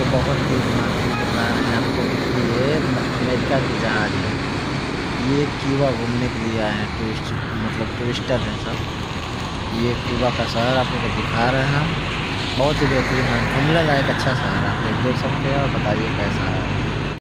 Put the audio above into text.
आपको बहुत ही दिमाग बता रहे हैं आपको कि ये अमेरिका की जहाज है। ये क्यूबा घूमने के लिए आए हैं टूरिस्ट, मतलब टूरिस्टर हैं सब। ये क्यूबा का शहर आप लोग को दिखा रहे हैं हम। बहुत ही बेहतरीन है, घूमने लायक अच्छा शहर है, आप लोग देख सकते हैं और बताइए कैसा है।